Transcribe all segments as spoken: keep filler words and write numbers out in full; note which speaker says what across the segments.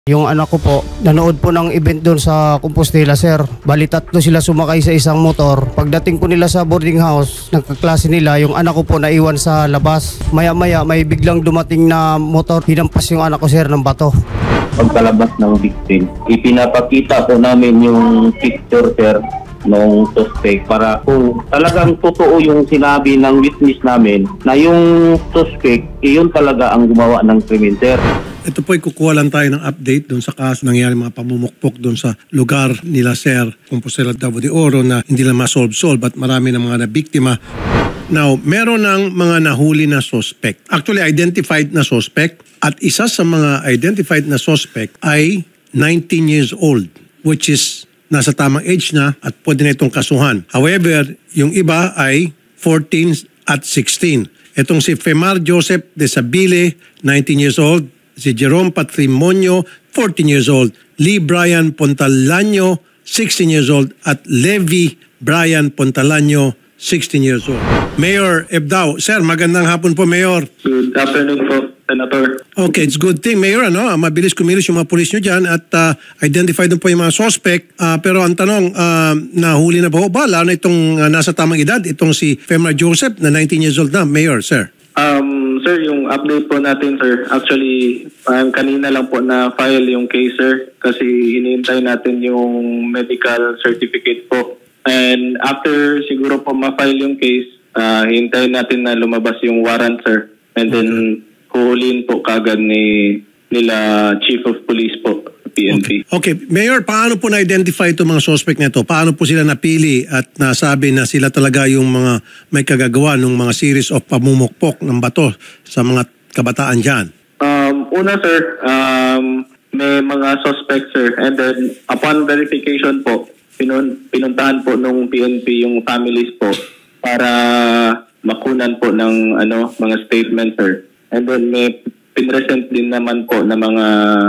Speaker 1: Yung anak ko po, nanood po ng event doon sa Compostela, sir. Bali tatlo sila sumakay sa isang motor. Pagdating po nila sa boarding house, nagkaklase nila, yung anak ko po naiwan sa labas. Maya-maya may biglang dumating na motor, hinampas yung anak ko, sir, ng bato.
Speaker 2: Pagkalabas ng victim, ipinapakita po namin yung picture, sir, ng suspect para kung talagang totoo yung sinabi ng witness namin na yung suspect, iyon talaga ang gumawa ng krimen, sir.
Speaker 3: Ito po ay kukuha lang tayo ng update doon sa kaso nangyari mga pamumukpok doon sa lugar nila Sir Compostela, Davao de Oro na hindi lang ma-solve-solve at marami ng mga nabiktima. Now, meron ng mga nahuli na suspect. Actually, identified na suspect at isa sa mga identified na suspect ay nineteen years old, which is nasa tamang age na at pwede na itong kasuhan. However, yung iba ay fourteen at sixteen. Itong si Femar Joseph de Sabile, nineteen years old. Si Jerome Patrimonio, fourteen years old. Lee Brian Pontalanyo, sixteen years old. At Levi Brian Pontalanyo, sixteen years old. Mayor Ebdao. Sir, magandang hapon po, Mayor.
Speaker 4: Good afternoon po, Senator.
Speaker 3: Okay, it's good thing, Mayor. Ano? Mabilis kumilos yung mga pulis nyo dyan at uh, identified na po yung mga suspect. Uh, pero ang tanong, uh, nahuli na po ba? Lalo na itong uh, nasa tamang edad, itong si Femar Joseph na nineteen years old na, Mayor, sir.
Speaker 4: Um, sir, yung update po natin, sir, actually, um, kanina lang po na-file yung case, sir, kasi hinihintay natin yung medical certificate po. And after siguro po ma-file yung case, uh, hintayin natin na lumabas yung warrant, sir. And then, huhulihin po kagad ni nila Chief of Police po, P N P.
Speaker 3: Okay. Okay. Mayor, paano po na-identify itong mga suspect nito? Paano po sila napili at nasabi na sila talaga yung mga may kagagawa ng mga series of pamumukpok ng bato sa mga kabataan dyan?
Speaker 4: Um, una, sir, um, may mga suspects, sir. And then, upon verification po, pinun pinuntahan po nung P N P yung families po para makunan po ng ano mga statement, sir. And then, may pinresent din naman po na mga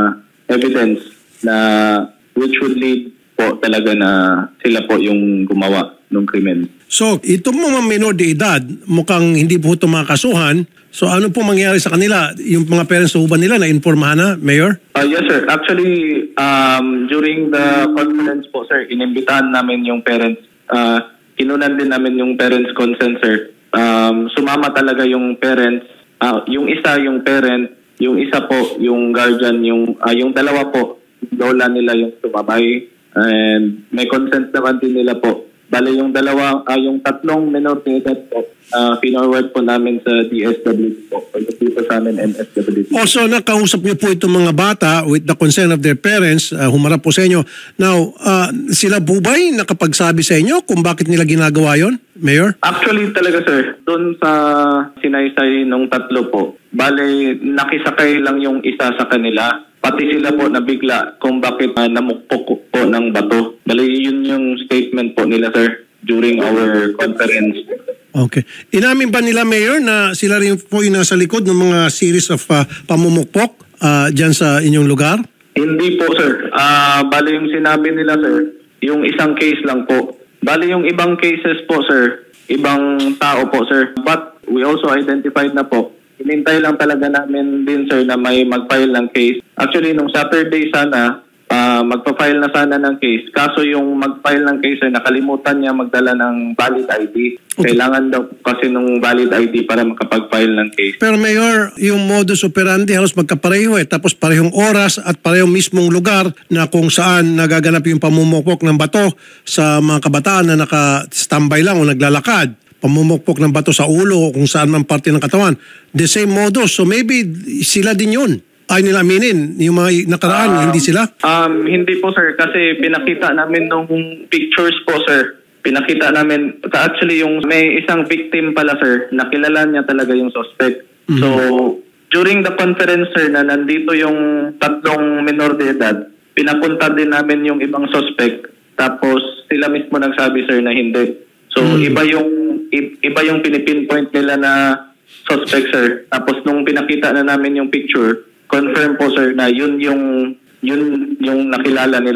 Speaker 4: evidence na which would lead po talaga na sila po yung gumawa ng krimen.
Speaker 3: So, itong mga minor de edad, mukhang hindi po ito mga kasuhan. So, ano po mangyari sa kanila? Yung mga parents sa uban nila, na-informahan na, Mayor?
Speaker 4: Uh, yes, sir. Actually, um, during the conference po, sir, inimbitahan namin yung parents. Uh, kinunan din namin yung parents' consent, sir. Um, sumama talaga yung parents. Uh, yung isa, yung parent, yung isa po, yung guardian, yung uh, yung dalawa po, lola nila yung sumabay. And may consent naman din nila po. Bale yung dalawa, uh, yung tatlong minor de edad po, uh, pinorward po namin sa D S W po. Dito sa amin, M S W.
Speaker 3: Also, nakausap niyo po itong mga bata with the consent of their parents, uh, humarap po sa inyo. Now, uh, sila po ba'y nakapagsabi sa inyo kung bakit nila ginagawa yon, Mayor?
Speaker 4: Actually talaga, sir, doon sa sinaysay nung tatlo po, bale nakisakay lang yung isa sa kanila. Pati sila po nabigla kung bakit uh, namukpok po ng bato. Bale yun yung statement po nila, sir, during our conference.
Speaker 3: Okay. Inamin ba nila, Mayor, na sila rin po yung nasa likod ng mga series of uh, pamumukpok uh, dyan sa inyong lugar?
Speaker 4: Hindi po, sir. Uh, bale yung sinabi nila, sir, yung isang case lang po. Bale yung ibang cases po, sir, ibang tao po, sir. But we also identified na po. Hinintay lang talaga namin din, sir, na may mag-file ng case. Actually, nung Saturday sana, uh, magpa-file na sana ng case. Kaso yung mag-file ng case, sir, nakalimutan niya magdala ng valid I D. Okay. Kailangan daw kasi ng valid I D para makapag-file ng case.
Speaker 3: Pero Mayor, yung modus operandi halos magkapareho eh. Tapos parehong oras at parehong mismong lugar na kung saan nagaganap yung pamumukpok ng bato sa mga kabataan na naka-standby lang o naglalakad. Pamumukpok ng bato sa ulo o kung saan man parte ng katawan. The same modus. So maybe sila din yun. Ay nila aminin. Yung mga nakaraan, um, hindi sila?
Speaker 4: Um, hindi po, sir. Kasi pinakita namin nung pictures po, sir. Pinakita namin, actually yung may isang victim pala, sir. Nakilala niya talaga yung suspect. Mm-hmm. So, during the conference, sir, na nandito yung tatlong minor de edad, pinapunta din namin yung ibang suspect. Tapos sila mismo nagsabi, sir, na hindi. So, mm-hmm. iba yung iba yung pinipinpoint nila na suspect, sir. Tapos nung pinakita na namin yung picture, confirm po, sir, na yun yung yun yung nakilala nila.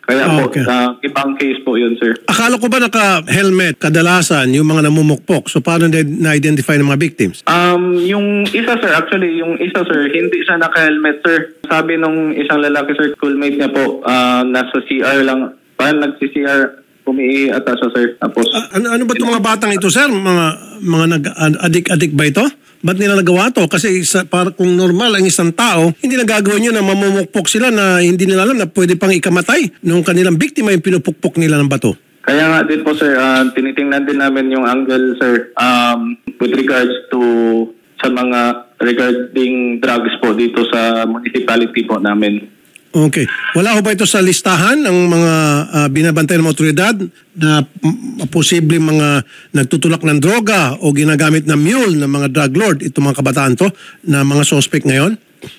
Speaker 4: Kaya
Speaker 3: Ah,
Speaker 4: po,
Speaker 3: okay.
Speaker 4: uh, ibang case po yun, sir.
Speaker 3: Akala ko ba naka-helmet kadalasan yung mga namumukpok? So paano na- na-identify ng mga victims?
Speaker 4: Um, yung isa, sir, actually, yung isa, sir, hindi siya naka-helmet, sir. Sabi nung isang lalaki, sir, schoolmate niya po, uh, nasa C R lang, parang nagsi-C R, pumii ata siya, sir. Tapos,
Speaker 3: Ah, ano, ano ba itong mga batang ito, sir? Mga, mga nag-adik-adik ba ito? Ba't nila nagawa to? Kasi sa, para kung normal ang isang tao, hindi na gagawin yun na mamumukpok sila na hindi nila alam na pwede pang ikamatay nung kanilang biktima yung pinupukpok nila ng bato.
Speaker 4: kaya nga din po, sir, uh, tinitingnan din namin yung angle, sir, um, with regards to sa mga regarding drugs po dito sa municipality po namin.
Speaker 3: Okay. Wala ho ba ito sa listahan ng mga uh, binabantay ng mga otoridad na mm, posibleng mga nagtutulak ng droga o ginagamit ng mule ng mga drug lord, itong mga kabataan to, na mga suspect ngayon?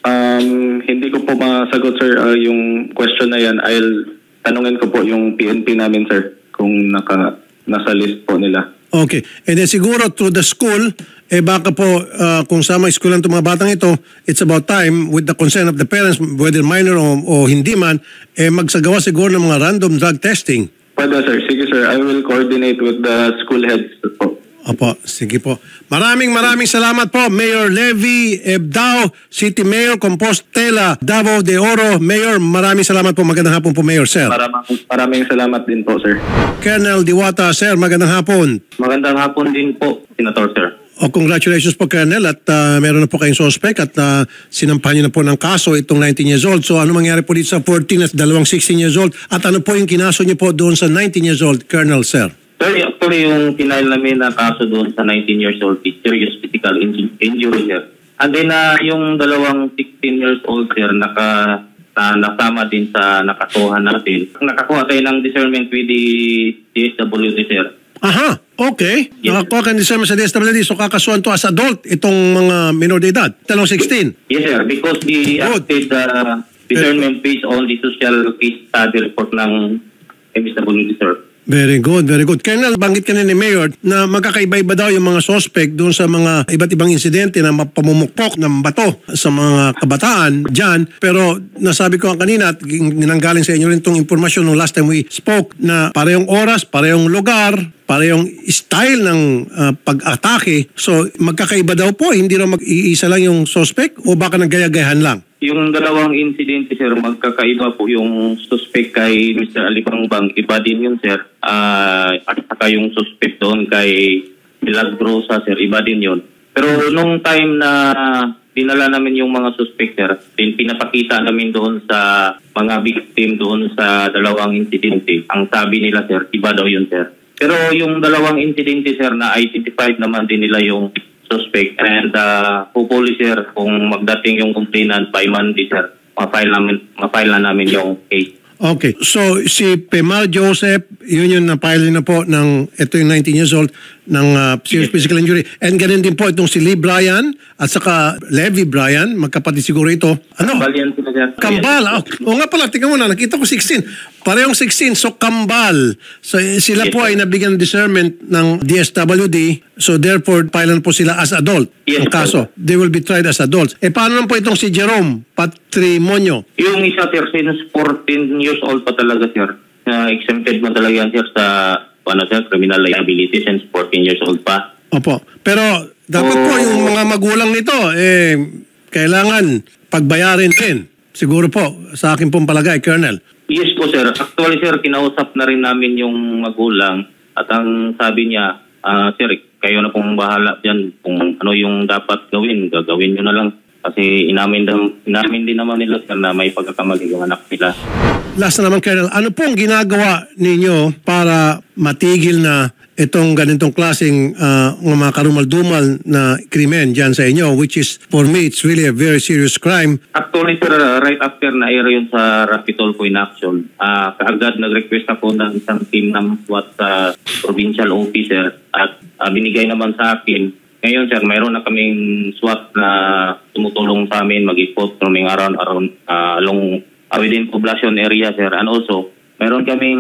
Speaker 4: Um, hindi ko po masagot, sir, uh, yung question na yan. I'll tanungin ko po yung P N P namin, sir, kung naka, nasa list po nila.
Speaker 3: Okay. And then siguro through the school, eh baka po uh, kung sama eskwelahan itong mga batang ito, it's about time with the consent of the parents, whether minor o, o hindi man, eh magsagawa siguro ng mga random drug testing.
Speaker 4: Pwede, sir. Sige, sir. I will coordinate with the school heads po.
Speaker 3: Opo, sige po. Maraming maraming salamat po, Mayor Levy Ebdao, City Mayor Compostela, Davao de Oro. Mayor, maraming salamat po. Magandang hapon po, Mayor, sir.
Speaker 4: Maraming, maraming salamat din po, sir.
Speaker 3: Colonel Diwata, sir, magandang hapon.
Speaker 2: Magandang hapon din po, Senator Sir.
Speaker 3: O congratulations po, Colonel, at uh, meron na po kayong suspect at uh, sinampahan niyo na po ng kaso itong nineteen years old. So ano mangyari po dito sa fourteen at dalawang sixteen years old? At ano po yung kinaso niyo po doon sa nineteen years old, Colonel, sir?
Speaker 2: Sir, actually yung pinail namin na kaso doon sa nineteen years old is serious physical inju- injury, sir. And then uh, yung dalawang sixteen years old, sir, naka, na, nasama din sa nakasuhan natin. Nakakuha tayo ng discernment with the D S W D, sir.
Speaker 3: Aha, okay.
Speaker 2: Yes,
Speaker 3: Nakakuha ka ng discernment sa D S W D, so kakasuhan to as adult itong mga minor de edad, dalawang sixteen.
Speaker 2: Yes, sir, because the
Speaker 3: Good.
Speaker 2: acted uh, discernment based on the social case study report ng M S W D, sir.
Speaker 3: Very good, very good. Colonel, banggit ka na ni Mayor na magkakaiba-iba daw yung mga suspect doon sa mga iba't ibang insidente na pamumukpok ng bato sa mga kabataan dyan. Pero nasabi ko kanina at ninanggaling sa inyo rin itong informasyon nung last time we spoke na parehong oras, parehong lugar, parehong style ng uh, pag-atake. So magkakaiba daw po, hindi raw mag-iisa lang yung suspect o baka naggaya-gayahan lang?
Speaker 2: Yung dalawang insidente, sir, magkakaiba po yung suspect kay Mister Alibangbang. Iba din yun, sir. Uh, at saka yung suspect doon kay Milagrosa, sir. Iba din yun. Pero nung time na dinala namin yung mga suspect, sir, din pinapakita namin doon sa mga victim doon sa dalawang insidente. Ang sabi nila, sir, iba daw yun, sir. Pero yung dalawang insidente, sir, na identified naman din nila yung suspect and uh, hopefully, sir, kung magdating yung complainant by Monday, sir, ma-file namin, ma-file na namin yung case.
Speaker 3: Okay. So si Pemar Joseph, yun yung na-file na po ng, ito yung nineteen years old, ng uh, serious physical injury. And ganun din po itong si Lee Bryan at saka Levi Bryan, magkapatid siguro ito. Ano?
Speaker 2: Kambal yan sila, sir.
Speaker 3: Kambal. Oh, o nga pala, tingnan mo na, nakita ko sixteen. Parehong sixteen, so kambal. So eh, sila
Speaker 2: Yes,
Speaker 3: po
Speaker 2: sir.
Speaker 3: ay nabigyan ng discernment ng D S W D. So therefore, filean po sila as adult.
Speaker 2: Yes,
Speaker 3: Ang kaso, they will be tried as adults. Eh paano naman po itong si Jerome Patrimonio?
Speaker 2: Yung isa, sir, since fourteen years old pa talaga, sir, uh, exempted mo talaga yan, sir, sa ano, sir, criminal liability since fourteen years old pa.
Speaker 3: Opo. Pero dapat po
Speaker 2: Oh.
Speaker 3: yung mga magulang nito, eh, kailangan pagbayarin din. Siguro po, sa akin pong palagay, Colonel.
Speaker 2: Yes po, sir. Actually, sir, kinausap na rin namin yung magulang at ang sabi niya, ah, sir, kayo na pong bahala dyan kung ano yung dapat gawin, gagawin nyo na lang. Kasi inamin, inamin din naman nila, sir, na may pagkakamali yung anak nila.
Speaker 3: Last na naman, Colonel, ano pong ginagawa ninyo para matigil na itong ganitong klaseng uh, mga karumal-dumal na krimen dyan sa inyo, which is, for me, it's really a very serious crime.
Speaker 2: Actually, sir, right after na air yun sa Rapitol ko in action, ah, kaagad nag-request ako ng isang team ng SWAT sa provincial officer at ah, binigay naman sa akin. Ngayon, sir, mayroon na kaming SWAT na tumutulong sa amin mag-ikot roaming around, around uh, along uh, within population area, sir. And also, mayroon kaming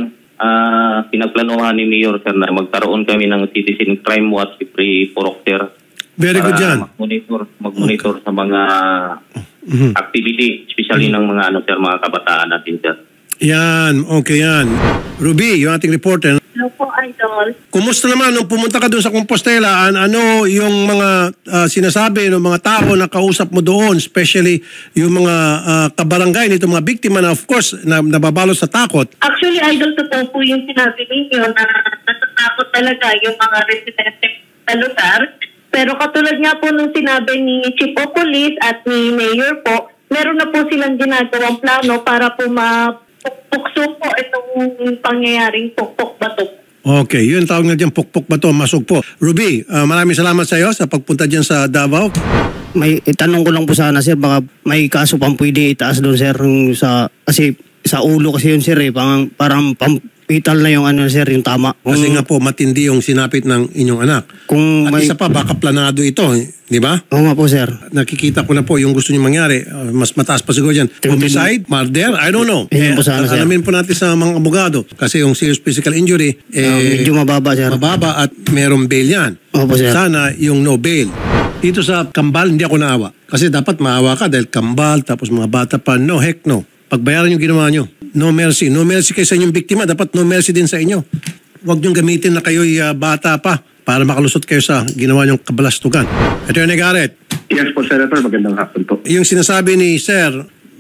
Speaker 2: uh, pinagplanuhan ni Mayor, sir, na magkaroon kami ng citizen crime watch every four october.
Speaker 3: Very good yan.
Speaker 2: Mag-monitor, mag-monitor sa mga
Speaker 3: Mhm.
Speaker 2: activity, especially ng mga ano, sir, mga kabataan natin, sir.
Speaker 3: Yan, okay yan. Ruby, yung ating reporter.
Speaker 5: Hello po, Idol.
Speaker 3: Kumusta naman nung pumunta ka doon sa Compostela? An ano yung mga ah, sinasabi ng mga tao na kausap mo doon, especially yung mga ah, kabarangay nito, mga biktima na of course na, nababalo sa takot?
Speaker 5: Actually, Idol, totoo po yung sinabi ninyo na natatakot talaga yung mga residente sa lugar. Pero katulad nga po nung sinabi ni Chief of Police at ni Mayor po, meron na po silang ginagawang plano para po mapukpukso po itong pangyayaring pukpok-batok.
Speaker 3: Okay, yun tawag nga dyan, pukpok ba to, masog po. Ruby, ah, maraming salamat sa iyo sa pagpunta dyan sa Davao.
Speaker 1: May itanong ko lang po sana sir, baka may kaso pang pwede itaas doon sir yung sa kasi sa ulo kasi yun sir eh, parang, parang pampital na yung ano sir, yung tama. Kung,
Speaker 3: Kasi nga po, matindi yung sinapit ng inyong anak.
Speaker 1: kung
Speaker 3: At
Speaker 1: may
Speaker 3: isa pa, baka planado ito, di ba?
Speaker 1: Oo nga po sir.
Speaker 3: Nakikita ko na po yung gusto niyo mangyari. Uh, mas mataas pa siguro dyan. Homicide? Murder? I don't know.
Speaker 1: Yun po sana, sir.
Speaker 3: alamin po natin sa mga abogado. Kasi yung serious physical injury, eh,
Speaker 1: Ah, medyo mababa sir.
Speaker 3: mababa at merong bail yan.
Speaker 1: Opo sir.
Speaker 3: Sana yung no bail. Dito sa Kambal, hindi ako naawa. Kasi dapat maawa ka dahil Kambal, tapos mga bata pa. No, heck no. Pagbayaran yung ginawa nyo. No mercy. No mercy kayo sa inyong biktima. Dapat no mercy din sa inyo. Huwag niyong gamitin na kayo'y uh, bata pa para makalusot kayo sa ginawa niyong kabalastugan. Attorney Garrett,
Speaker 6: Yes po, Senator. Magandang hapon po.
Speaker 3: yung sinasabi ni Sir,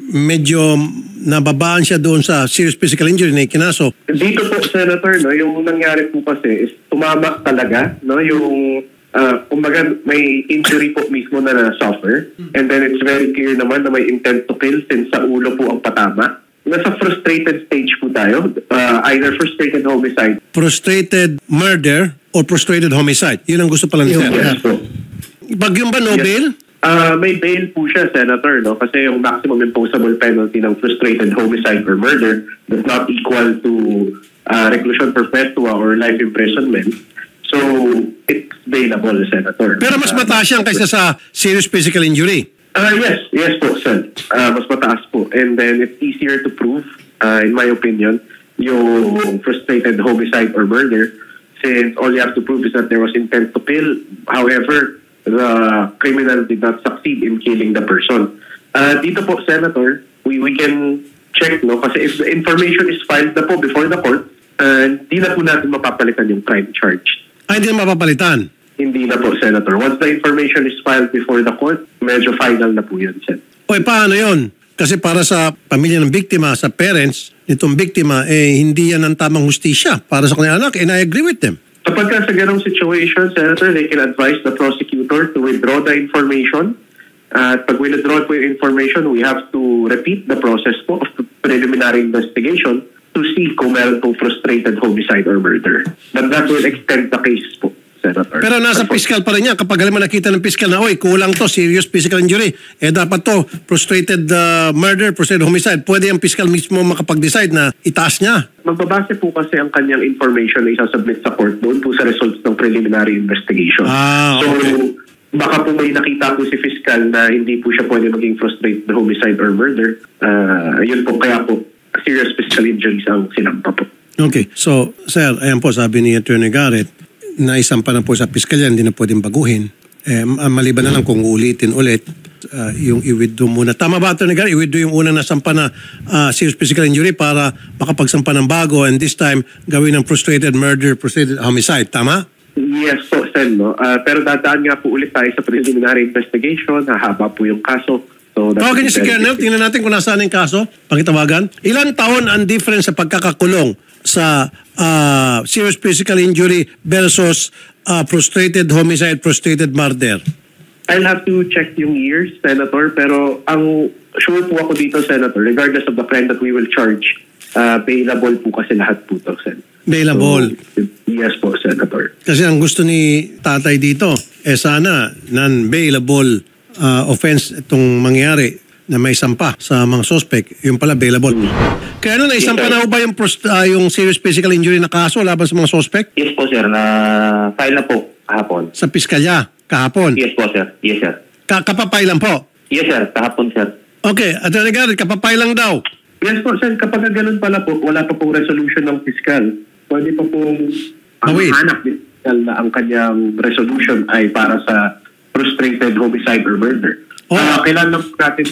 Speaker 3: medyo nababaan siya doon sa serious physical injury na ikinaso.
Speaker 6: Dito po, Senator, no, yung nangyari po kasi is tumama talaga, no, yung uh, kumbaga may injury po mismo na na-suffer. And then it's very clear naman na may intent to kill since sa ulo po ang patama. Nasa frustrated stage po tayo, uh, either frustrated homicide.
Speaker 3: Frustrated murder or frustrated homicide. Yun ang gusto pala ni Sir.
Speaker 6: Yes po.
Speaker 3: Pag yung ba no
Speaker 6: Yes.
Speaker 3: bail?
Speaker 6: Uh, may bail po siya, Senator, no? Kasi yung maximum imposable penalty ng frustrated homicide or murder does not equal to uh, reclusion perpetua or life imprisonment. So, it's bailable, Senator.
Speaker 3: Pero mas mataas yan kaysa sa serious physical injury.
Speaker 6: Uh, yes, yes po, sir. Uh, mas mataas po. And then it's easier to prove, uh, in my opinion, yung frustrated homicide or murder since all you have to prove is that there was intent to kill. However, the criminal did not succeed in killing the person. Uh, dito po, Senator, we, we can check, no? Kasi if the information is filed na po before the court, uh, di na po natin mapapalitan yung crime charge.
Speaker 3: Ay, hindi na mapapalitan.
Speaker 6: Hindi na po, Senator. Once the information is filed before the court, medyo final na po yun, Sen.
Speaker 3: Oy, paano yon? Kasi para sa pamilya ng biktima, sa parents nitong biktima, eh hindi yan ang tamang hustisya para sa kanyang anak. And I agree with them.
Speaker 6: Kapag ka sa ganong situation, Senator, they can advise the prosecutor to withdraw the information. At pag withdraw po yung information, we have to repeat the process po of the preliminary investigation to see kung meron pong frustrated homicide or murder. But that will extend the case po, Senator.
Speaker 3: Pero nasa piskal pa rin yan. Kapag alam mo nakita ng piskal na, oy, kulang to, serious physical injury. Eh dapat to, frustrated uh, murder, frustrated homicide. Pwede yung piskal mismo makapag-decide na itaas niya.
Speaker 6: Magbabase po kasi ang kanyang information na isasubmit sa court doon po sa results ng preliminary investigation.
Speaker 3: Ah,
Speaker 6: so,
Speaker 3: okay.
Speaker 6: baka po may nakita po si fiscal na hindi po siya pwede maging frustrated homicide or murder. Uh, yun po, kaya po, serious physical injuries ang sinampa po.
Speaker 3: Okay. So, sir, ayan po, sabi ni Attorney Garrett, naisampa na po sa piskalya, hindi na pwedeng baguhin. Eh, maliban na lang kung ulitin ulit, uh, yung i-withdraw muna. Tama ba, Attorney Garrett? I-withdraw yung unang nasampa na uh, serious physical injury para makapagsampa ng bago and this time gawin ng frustrated murder, frustrated homicide. Tama?
Speaker 6: Yes po, Sen. No? Uh, pero dadaan nga po ulit tayo sa preliminary investigation. Hahaba po yung kaso. So,
Speaker 3: Tawagan niyo si Colonel. Tingnan natin kung nasaan yung kaso. Pakitawagan. Ilan taon ang difference sa pagkakakulong sa uh, serious physical injury versus uh, frustrated homicide, frustrated murder?
Speaker 6: I'll have to check yung years, Senator. Pero ang sure po ako dito, Senator, regardless of the crime that we will charge, uh, bailable po kasi lahat po ito, Sen.
Speaker 3: Bailable.
Speaker 6: So, yes po, Senator.
Speaker 3: Kasi ang gusto ni tatay dito, eh sana non-bailable uh, offense itong mangyari na may sampa sa mga suspect, yung pala bailable. Kaya ano, naisampa na ba yung, prost- uh, yung serious physical injury na kaso laban sa mga suspect?
Speaker 2: Yes po, sir. Na file na po kahapon.
Speaker 3: Sa piskalya, kahapon?
Speaker 2: Yes po, sir. Yes, sir.
Speaker 3: Ka kapapay lang po?
Speaker 2: Yes, sir. Kahapon, sir.
Speaker 3: Okay, Attorney Garrett, kapapay lang daw.
Speaker 6: Yes po, Sen. Kapag ganun pala po, wala pa pong resolution ng fiscal. Pwede pa pong ang
Speaker 3: Bawit.
Speaker 6: anak ni fiscal na ang kanyang resolution ay para sa frustrated homicide or murder.
Speaker 3: Oh.
Speaker 6: Uh, kailangan lang natin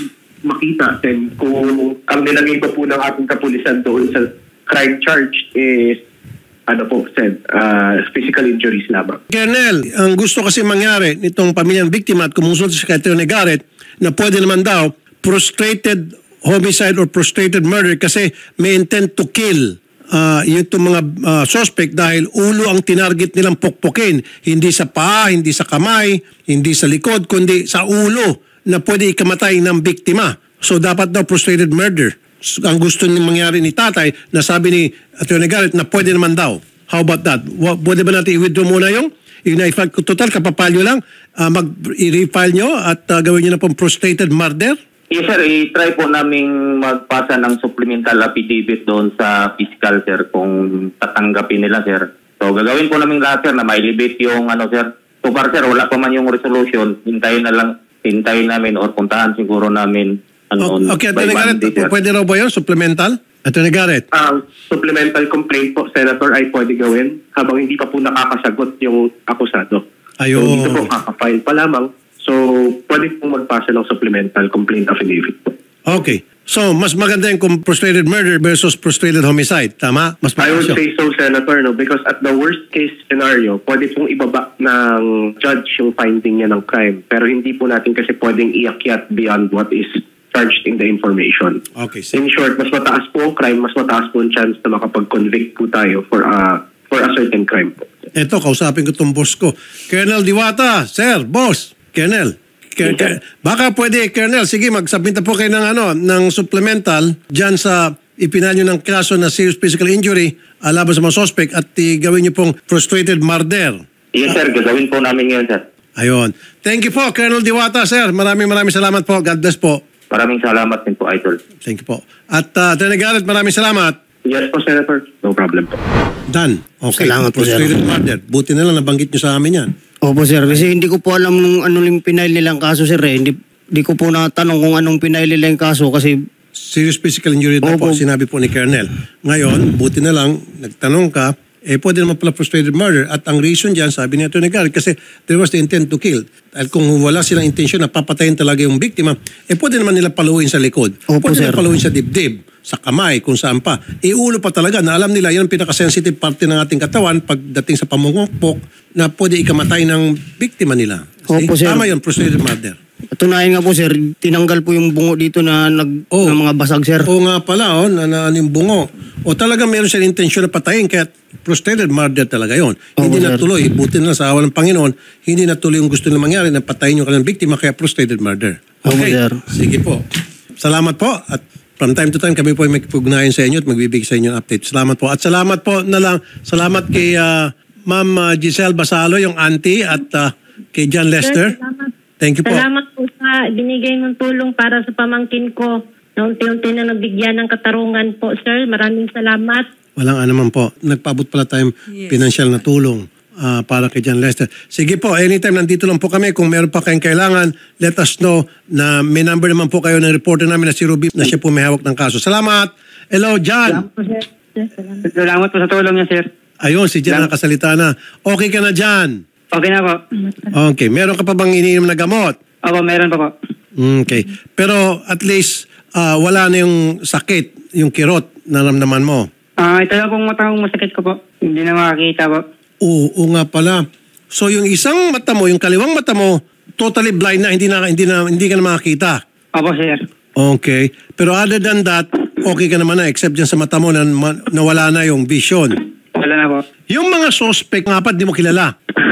Speaker 6: makita then kung ang nilagay pa po ng ating kapulisan doon sa crime charge is ano po, said, uh, physical injuries lamang.
Speaker 3: Colonel, ang gusto kasi mangyari nitong pamilyang biktima at kumusulta sa Secretary ni Garrett na pwede naman daw frustrated homicide or frustrated murder kasi may intent to kill uh, yung mga uh, suspect dahil ulo ang tinarget nilang pukpukin. Hindi sa paa, hindi sa kamay, hindi sa likod, kundi sa ulo na pwede ikamatay ng biktima. So dapat daw frustrated murder. So, ang gusto niyang mangyari ni tatay na sabi ni Attorney Garrett na pwede naman daw. How about that? W- pwede ba natin i-withdraw muna yung yung na-file ko total, kapapalyo lang, uh, mag-i-refile nyo at uh, gawin nyo na pong frustrated murder?
Speaker 2: Yes sir, i-try po naming magpasa ng supplemental affidavit doon sa fiscal sir kung tatanggapin nila sir. So gagawin po namin lahat sir na ma-elevate yung ano sir. So far sir, wala pa man yung resolution. Hintayin na lang, hintayin namin or puntahan siguro namin ano,
Speaker 3: Oh, okay,
Speaker 2: by
Speaker 3: Attorney Garrett,
Speaker 2: Monday, sir.
Speaker 3: pwede raw ba yun? Supplemental? Attorney Garrett?
Speaker 6: Ang supplemental complaint po, Senator, ay pwede gawin habang hindi pa po nakakasagot yung akusado.
Speaker 3: Ayun.
Speaker 6: So, dito po kakafile pa lamang. So, pwede po magpasa ng supplemental complaint affidavit po.
Speaker 3: Okay. So, mas maganda yung kung frustrated murder versus frustrated homicide. Tama? Mas
Speaker 6: I would
Speaker 3: maganda.
Speaker 6: say so, Senator, no? Because at the worst case scenario, pwede pong ibaba ng judge yung finding niya ng crime. Pero hindi po natin kasi pwedeng iakyat beyond what is charged in the information.
Speaker 3: Okay. So,
Speaker 6: In short, mas mataas po ang crime, mas mataas po ang chance na makapag-convict po tayo for a, for a certain crime po.
Speaker 3: eto, kausapin ko itong boss ko. Colonel Diwata, sir, boss, Colonel. Ker- Ker- baka pwede, Colonel, sige, mag-submit na po kayo ng, ano, ng supplemental dyan sa ipinanyo ng kaso na serious physical injury uh, laban sa mga suspect at uh, gawin niyo pong frustrated murder.
Speaker 2: Yes sir, gagawin po namin yun sir.
Speaker 3: Ayun. Thank you po, Colonel Diwata, sir. Maraming maraming salamat po. God bless po.
Speaker 2: Maraming salamat din po, Idol.
Speaker 3: Thank you po. At uh, Attorney Garrett, maraming salamat.
Speaker 6: Yes po, Senator. No problem po.
Speaker 3: Done. Okay.
Speaker 1: Salamat po, sir.
Speaker 3: Frustrated murder. Buti na lang nabanggit nyo sa amin yan.
Speaker 1: Opo sir, kasi hindi ko po alam nung ano yung pinail nilang kaso sir eh. Hindi, hindi ko po natanong kung anong pinail nila yung kaso kasi
Speaker 3: Serious physical injury na po,
Speaker 1: Opo.
Speaker 3: sinabi po ni Colonel. Ngayon, buti na lang, nagtanong ka, eh pwede naman pala frustrated murder. At ang reason dyan, sabi ni Attorney Garrett, kasi there was the intent to kill. At kung wala silang intensyon na papatayin talaga yung biktima, eh pwede naman nila paluin sa likod.
Speaker 1: Opo,
Speaker 3: pwede
Speaker 1: sir.
Speaker 3: nila paluin sa dibdib, sa kamay, kung saan pa. Iulo pa talaga na alam nila, yun ang pinaka-sensitive parte ng ating katawan pagdating sa pamungkok na pwede ikamatay ng biktima nila. See?
Speaker 1: Opo, sir.
Speaker 3: Tama yun, frustrated murder.
Speaker 1: Tunayan nga po sir, tinanggal po yung bungo dito na nag
Speaker 3: Oh.
Speaker 1: ng mga basag sir.
Speaker 3: Oo nga pala, oh, na, na, yung bungo. O talaga meron siya intensyon na patayin, kaya frustrated murder talaga yon. Hindi
Speaker 1: sir.
Speaker 3: natuloy, buti na sa awa ng Panginoon, hindi natuloy yung gusto nila mangyari na patayin yung kanilang biktima, kaya frustrated murder.
Speaker 1: Opo,
Speaker 3: Okay,
Speaker 1: sir.
Speaker 3: sige po. Salamat po at from time to time kami po ay magpugnayan sa inyo at magbibigay sa inyo ng update. Salamat po. At salamat po na lang, salamat kay ah, Ma'am ah, Giselle Basalo, yung auntie, at ah, kay John Lester.
Speaker 5: Salamat.
Speaker 3: Thank you po.
Speaker 5: Salamat po sa binigay mong tulong para sa pamangkin ko na unti-unti na nabigyan ng katarungan po, sir. Maraming salamat.
Speaker 3: Walang anuman po. Nagpaabot pala tayong financial na tulong ah, para kay John Lester. Sige po, anytime nandito lang po kami. Kung meron pa kayong kailangan, let us know na may number naman po kayo ng reporter namin na si Ruby na siya po may hawak ng kaso. Salamat! Hello, John!
Speaker 5: Po, sir. Sir, salamat.
Speaker 7: Salamat po sa tulong niya, sir.
Speaker 3: Ayun, si John nakasalita na. Okay ka na, John?
Speaker 7: Okay na po.
Speaker 3: Okay. Meron ka pa bang iniinom na gamot?
Speaker 7: Opo, meron pa po.
Speaker 3: Okay. Pero at least ah, wala na yung sakit, yung kirot na naramdaman mo.
Speaker 7: Ah, ito lang pong mata kong masakit ko po. Hindi na makakita po.
Speaker 3: Oo, oo nga pala. So yung isang mata mo, yung kaliwang mata mo, totally blind na, hindi na hindi na hindi ka na makakita.
Speaker 7: Opo, sir.
Speaker 3: Okay. Pero other than that, okay ka naman na except dyan sa mata mo na ma- nawala na yung vision.
Speaker 7: Wala na po.
Speaker 3: Yung mga suspect nga pa, di mo kilala.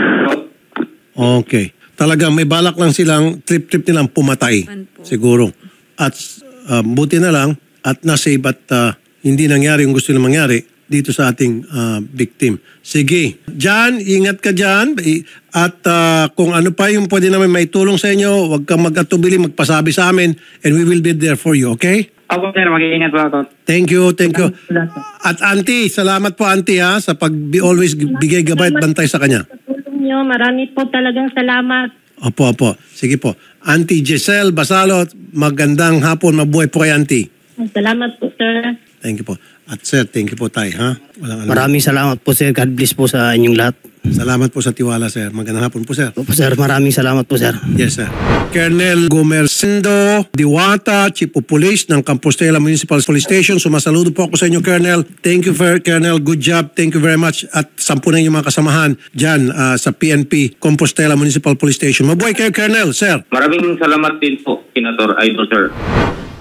Speaker 3: Okay. Talagang may balak lang silang trip-trip nilang pumatay. Siguro. At uh, buti na lang at nasave at uh, hindi nangyari yung gusto na mangyari dito sa ating uh, victim. Sige. Jan, ingat ka dyan. I- At uh, kung ano pa yung pwede namin may tulong sa inyo, huwag kang mag-atubili, magpasabi sa amin and we will be there for you, okay?
Speaker 7: Opo, sir. Mag-iingat po ako.
Speaker 3: Thank you, thank you.
Speaker 7: Salamat po.
Speaker 3: At auntie, salamat po auntie ha, sa pag always bigay gabay at bantay sa kanya.
Speaker 5: Sa tulong niyo, marami po talagang salamat.
Speaker 3: Opo, opo. Sige po. Auntie Giselle Basalo, magandang hapon, mabuhay po kay auntie.
Speaker 5: Salamat po, sir.
Speaker 3: Thank you po. At sir, thank you po tayo, ha? Walang alam.
Speaker 1: Maraming salamat po sir. God bless po sa inyong lahat.
Speaker 3: Salamat po sa tiwala, sir. Magandang hapon po, sir.
Speaker 1: Opo sir, maraming salamat po sir.
Speaker 3: Yes, sir. Colonel Gomercindo Diwata, Chief of Police ng Compostela Municipal Police Station. Sumasaludo po ako sa inyo, Colonel. Thank you, for, Colonel. Good job. Thank you very much. At sampu na yung mga kasamahan dyan uh, sa P N P Compostela Municipal Police Station. Mabuhay kayo, Colonel, sir.
Speaker 2: Maraming salamat din po, Senator Idol, sir.